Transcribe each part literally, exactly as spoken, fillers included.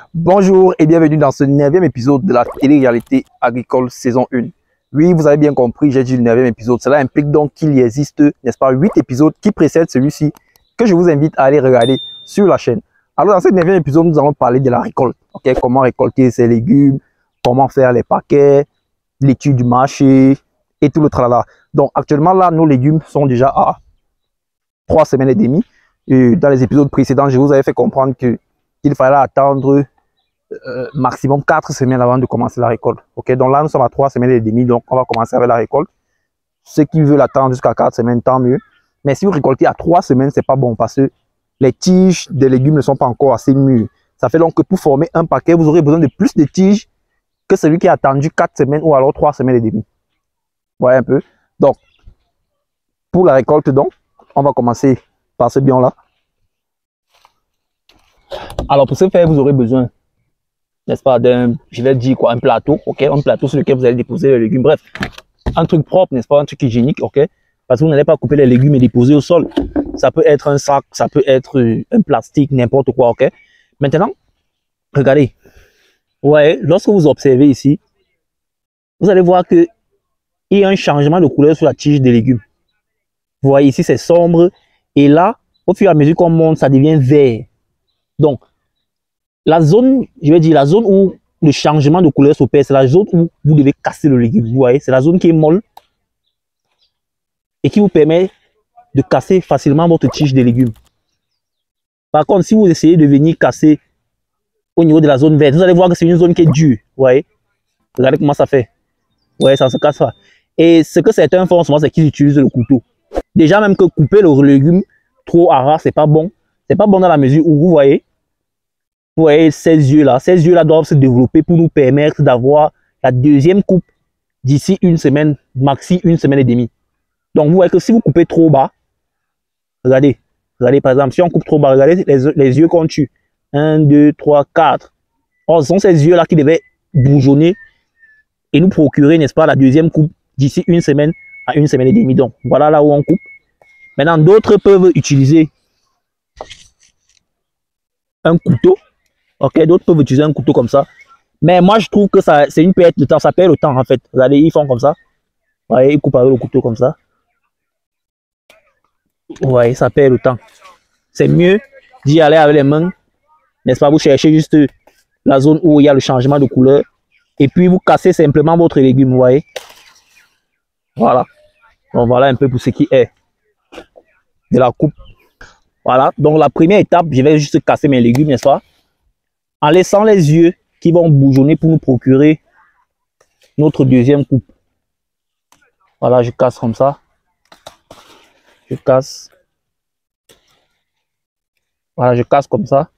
Bonjour et bienvenue dans ce neuvième épisode de la télé-réalité agricole saison un. Oui, vous avez bien compris, j'ai dit le neuvième épisode. Cela implique donc qu'il y existe, n'est-ce pas, huit épisodes qui précèdent celui-ci que je vous invite à aller regarder sur la chaîne. Alors dans ce neuvième épisode, nous allons parler de la récolte. Ok, comment récolter ses légumes, comment faire les paquets, l'étude du marché et tout le tralala. Donc actuellement là, nos légumes sont déjà à trois semaines et demie. Et dans les épisodes précédents, je vous avais fait comprendre que qu'il fallait attendre euh, maximum quatre semaines avant de commencer la récolte. Ok, donc là nous sommes à trois semaines et demie, donc on va commencer avec la récolte. Ceux qui veulent attendre jusqu'à quatre semaines, tant mieux. Mais si vous récoltez à trois semaines, c'est pas bon parce que les tiges des légumes ne sont pas encore assez mûres. Ça fait donc que pour former un paquet, vous aurez besoin de plus de tiges que celui qui a attendu quatre semaines ou alors trois semaines et demie. Vous voyez un peu. Donc, pour la récolte, donc, on va commencer par ce bion-là. Alors, pour ce faire, vous aurez besoin, n'est-ce pas, d'un, je vais dire quoi, un plateau, ok, un plateau sur lequel vous allez déposer les légumes. Bref, un truc propre, n'est-ce pas, un truc hygiénique, ok, parce que vous n'allez pas couper les légumes et déposer au sol. Ça peut être un sac, ça peut être un plastique, n'importe quoi, ok. Maintenant, regardez, ouais, lorsque vous observez ici, vous allez voir que il y a un changement de couleur sur la tige des légumes. Vous voyez ici, c'est sombre, et là, au fur et à mesure qu'on monte, ça devient vert. Donc, la zone, je vais dire, la zone où le changement de couleur s'opère, c'est la zone où vous devez casser le légume. Vous voyez, c'est la zone qui est molle et qui vous permet de casser facilement votre tige de légumes. Par contre, si vous essayez de venir casser au niveau de la zone verte, vous allez voir que c'est une zone qui est dure. Vous voyez, regardez comment ça fait. Vous voyez, ça ne se casse pas. Et ce que certains font en ce moment, c'est qu'ils utilisent le couteau. Déjà, même que couper le légume trop à ras, c'est pas bon. C'est pas bon dans la mesure où vous voyez, vous voyez ces yeux-là. Ces yeux-là doivent se développer pour nous permettre d'avoir la deuxième coupe d'ici une semaine, maxi une semaine et demie. Donc, vous voyez que si vous coupez trop bas, regardez, regardez par exemple, si on coupe trop bas, regardez les, les yeux qu'on tue. un, deux, trois, quatre. Or, ce sont ces yeux-là qui devaient bourgeonner et nous procurer, n'est-ce pas, la deuxième coupe d'ici une semaine à une semaine et demie. Donc, voilà là où on coupe. Maintenant, d'autres peuvent utiliser un couteau. Ok, d'autres peuvent utiliser un couteau comme ça. Mais moi, je trouve que ça, c'est une perte de temps. Ça perd le temps, en fait. Regardez, ils font comme ça. Vous voyez, ils coupent avec le couteau comme ça. Vous voyez, ça perd le temps. C'est mieux d'y aller avec les mains. N'est-ce pas? Vous cherchez juste la zone où il y a le changement de couleur. Et puis, vous cassez simplement votre légume, vous voyez. Voilà. Donc, voilà un peu pour ce qui est de la coupe. Voilà. Donc, la première étape, je vais juste casser mes légumes, n'est-ce pas? En laissant les yeux qui vont bourgeonner pour nous procurer notre deuxième coupe. Voilà, je casse comme ça. Je casse. Voilà, je casse comme ça.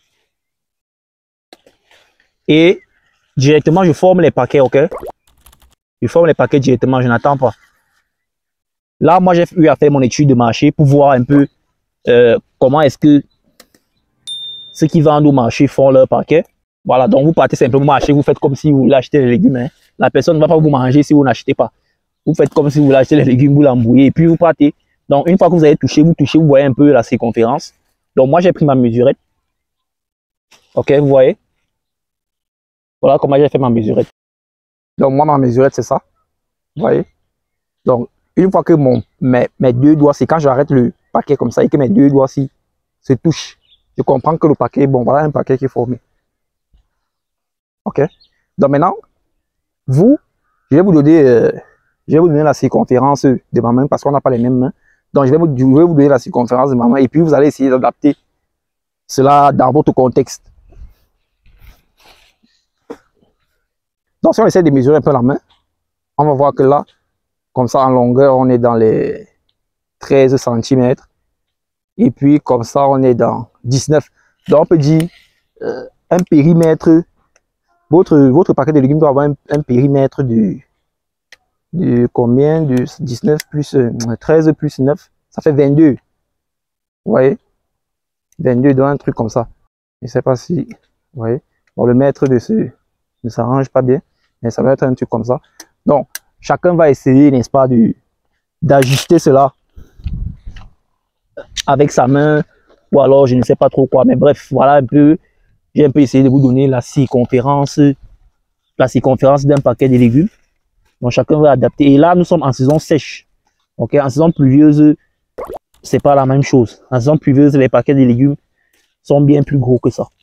Et directement, je forme les paquets, ok? Je forme les paquets directement, je n'attends pas. Là, moi, j'ai eu à faire mon étude de marché pour voir un peu euh, comment est-ce que ceux qui vendent au marché font leur paquet. Voilà, donc vous partez simplement marcher, vous faites comme si vous voulez acheter les légumes. Hein. La personne ne va pas vous manger si vous n'achetez pas. Vous faites comme si vous voulez acheter les légumes, vous l'embrouillez et puis vous partez. Donc, une fois que vous avez touché, vous touchez, vous voyez un peu la circonférence. Donc, moi, j'ai pris ma mesurette. Ok, vous voyez? Voilà comment j'ai fait ma mesurette. Donc, moi, ma mesurette, c'est ça. Vous voyez? Donc, une fois que mon, mes, mes deux doigts, c'est quand j'arrête le paquet comme ça et que mes deux doigts ci se touchent, je comprends que le paquet est bon. Voilà un paquet qui est formé. Ok. Donc maintenant, vous, je vais vous donner, euh, je vais vous donner la circonférence de ma main parce qu'on n'a pas les mêmes mains. Donc je vais, vous, je vais vous donner la circonférence de ma main et puis vous allez essayer d'adapter cela dans votre contexte. Donc si on essaie de mesurer un peu la main, on va voir que là, comme ça en longueur, on est dans les treize centimètres. Et puis comme ça, on est dans dix-neuf. Donc on peut dire euh, un périmètre. Votre, votre paquet de légumes doit avoir un, un périmètre de, de combien? De dix-neuf plus euh, treize plus neuf. Ça fait vingt-deux. Vous voyez? vingt-deux dans un truc comme ça. Je ne sais pas si. Vous voyez? Bon, le mètre de ce ne s'arrange pas bien. Mais ça va être un truc comme ça. Donc, chacun va essayer, n'est-ce pas, d'ajuster cela avec sa main ou alors je ne sais pas trop quoi, mais bref, voilà un peu j'ai un peu essayé de vous donner la circonférence, la circonférence d'un paquet de légumes. Donc chacun va adapter. Et là, nous sommes en saison sèche. Ok, en saison pluvieuse, c'est pas la même chose. En saison pluvieuse, les paquets de légumes sont bien plus gros que ça.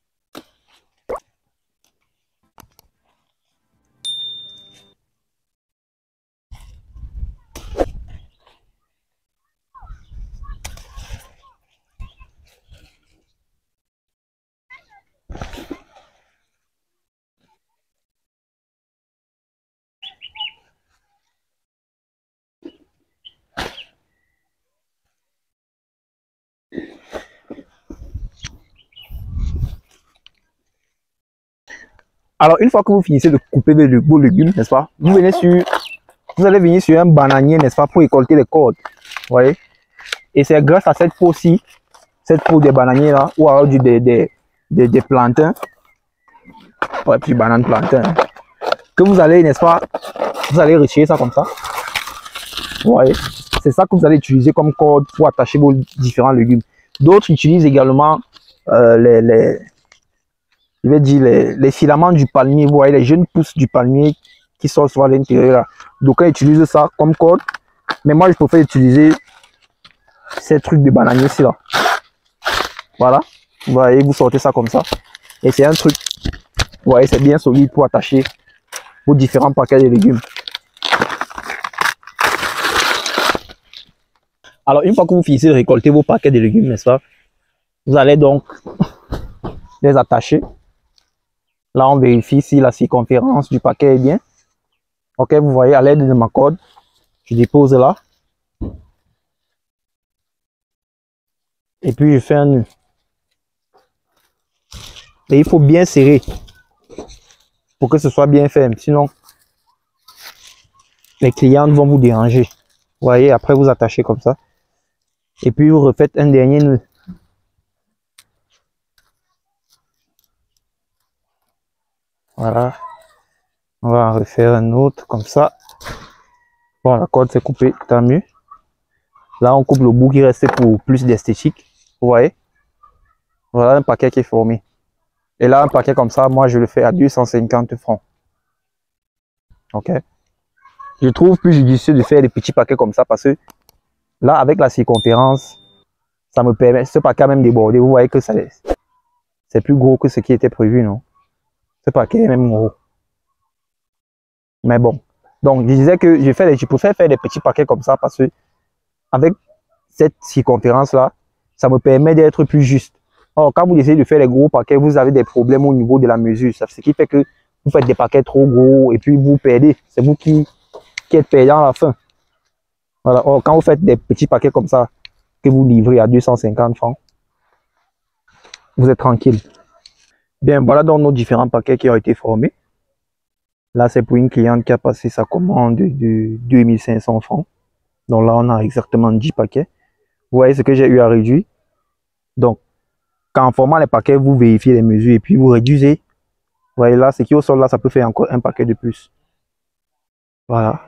Alors, une fois que vous finissez de couper vos légumes, n'est-ce pas, vous venez sur, vous allez venir sur un bananier, n'est-ce pas, pour récolter les cordes. Vous voyez? Et c'est grâce à cette peau-ci, cette peau des bananiers là, ou alors du, des, des, des, des plantains, ouais, puis banane plantain, hein, que vous allez, n'est-ce pas, vous allez retirer ça comme ça. Vous voyez? C'est ça que vous allez utiliser comme corde pour attacher vos différents légumes. D'autres utilisent également euh, les, les je vais dire les, les filaments du palmier, vous voyez les jeunes pousses du palmier qui sortent sur l'intérieur. Donc on utilise ça comme corde, mais moi je préfère utiliser ces trucs de bananier ici là. Voilà, vous voyez, vous sortez ça comme ça. Et c'est un truc, vous voyez, c'est bien solide pour attacher vos différents paquets de légumes. Alors une fois que vous finissez de récolter vos paquets de légumes, n'est-ce pas, vous allez donc les attacher. Là, on vérifie si la circonférence du paquet est bien. Ok, vous voyez, à l'aide de ma corde, je dépose là. Et puis, je fais un nœud. Et il faut bien serrer pour que ce soit bien ferme. Sinon, les clients vont vous déranger. Vous voyez, après, vous attachez comme ça. Et puis, vous refaites un dernier nœud. Voilà. On va en refaire un autre comme ça. Bon, la corde s'est coupée, tant mieux. Là, on coupe le bout qui reste pour plus d'esthétique. Vous voyez? Voilà un paquet qui est formé. Et là, un paquet comme ça, moi, je le fais à deux cent cinquante francs. Ok? Je trouve plus judicieux de faire des petits paquets comme ça parce que là, avec la circonférence, ça me permet, ce paquet a même débordé. Vous voyez que ça c'est plus gros que ce qui était prévu, non? Ce paquet est même gros. Mais bon. Donc, je disais que je, fais, je préfère faire des petits paquets comme ça parce que avec cette circonférence-là, ça me permet d'être plus juste. Or, quand vous essayez de faire les gros paquets, vous avez des problèmes au niveau de la mesure. Ce qui fait que vous faites des paquets trop gros et puis vous perdez. C'est vous qui, qui êtes perdant à la fin. Voilà. Or, quand vous faites des petits paquets comme ça, que vous livrez à deux cent cinquante francs, vous êtes tranquille. Bien, voilà donc nos différents paquets qui ont été formés. Là, c'est pour une cliente qui a passé sa commande de deux mille cinq cents francs. Donc là, on a exactement dix paquets. Vous voyez ce que j'ai eu à réduire. Donc, en formant les paquets, vous vérifiez les mesures et puis vous réduisez. Vous voyez là, ce qui est au sol là, ça peut faire encore un paquet de plus. Voilà.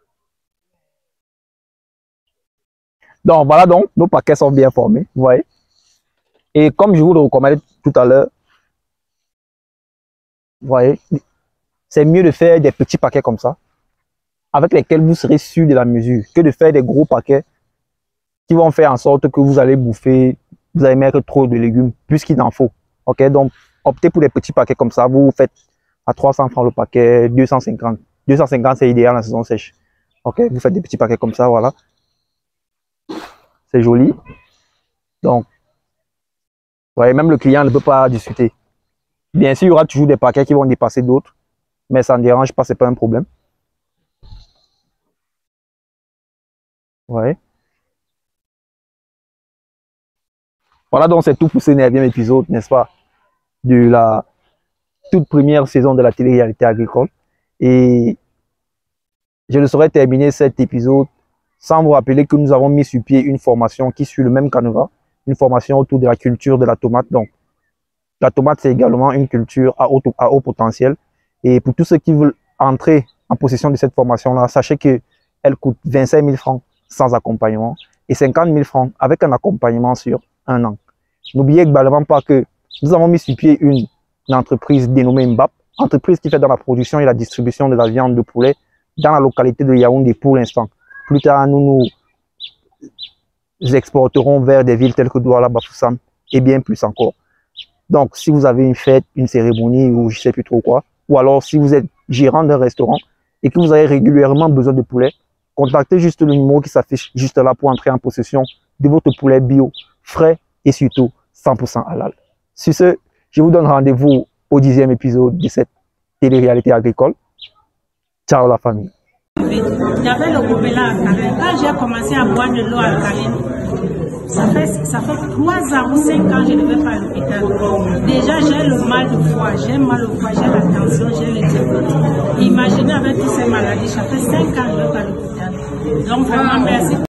Donc voilà donc, nos paquets sont bien formés, vous voyez. Et comme je vous le recommandais tout à l'heure, vous voyez, c'est mieux de faire des petits paquets comme ça, avec lesquels vous serez sûr de la mesure, que de faire des gros paquets qui vont faire en sorte que vous allez bouffer, vous allez mettre trop de légumes, plus qu'il en faut. Ok, donc optez pour des petits paquets comme ça, vous faites à trois cents francs le paquet, deux cent cinquante. deux cent cinquante c'est idéal en saison sèche. Ok, vous faites des petits paquets comme ça, voilà. C'est joli. Donc, vous voyez, même le client ne peut pas discuter. Bien sûr, il y aura toujours des paquets qui vont dépasser d'autres, mais ça ne dérange pas, c'est pas un problème. Vous voyez. Voilà donc c'est tout pour ce neuvième épisode, n'est-ce pas, de la toute première saison de la télé-réalité agricole. Et je ne saurais terminer cet épisode sans vous rappeler que nous avons mis sur pied une formation qui suit le même canevas, une formation autour de la culture de la tomate. Donc, la tomate, c'est également une culture à haut, à haut potentiel. Et pour tous ceux qui veulent entrer en possession de cette formation-là, sachez qu'elle coûte vingt-cinq mille francs sans accompagnement et cinquante mille francs avec un accompagnement sur un an. N'oubliez également pas que nous avons mis sur pied une, une entreprise dénommée Mbap, entreprise qui fait dans la production et la distribution de la viande de poulet dans la localité de Yaoundé pour l'instant. Plus tard, nous nous exporterons vers des villes telles que Douala, Bafoussam et bien plus encore. Donc, si vous avez une fête, une cérémonie ou je ne sais plus trop quoi, ou alors si vous êtes gérant d'un restaurant et que vous avez régulièrement besoin de poulet, contactez juste le numéro qui s'affiche juste là pour entrer en possession de votre poulet bio, frais et surtout cent pour cent halal. Sur ce, je vous donne rendez-vous au dixième épisode de cette télé-réalité agricole. Ciao la famille. J'avais le gobelet alcaline. Quand j'ai commencé à boire de l'eau alcaline, ça fait, ça fait trois ans ou cinq ans que je ne vais pas à l'hôpital. Déjà, j'ai le mal de foie, j'ai mal au foie, j'ai la tension, j'ai les diabètes. Imaginez avec toutes ces maladies, ça fait cinq ans que je ne vais pas à l'hôpital. Donc vraiment, merci.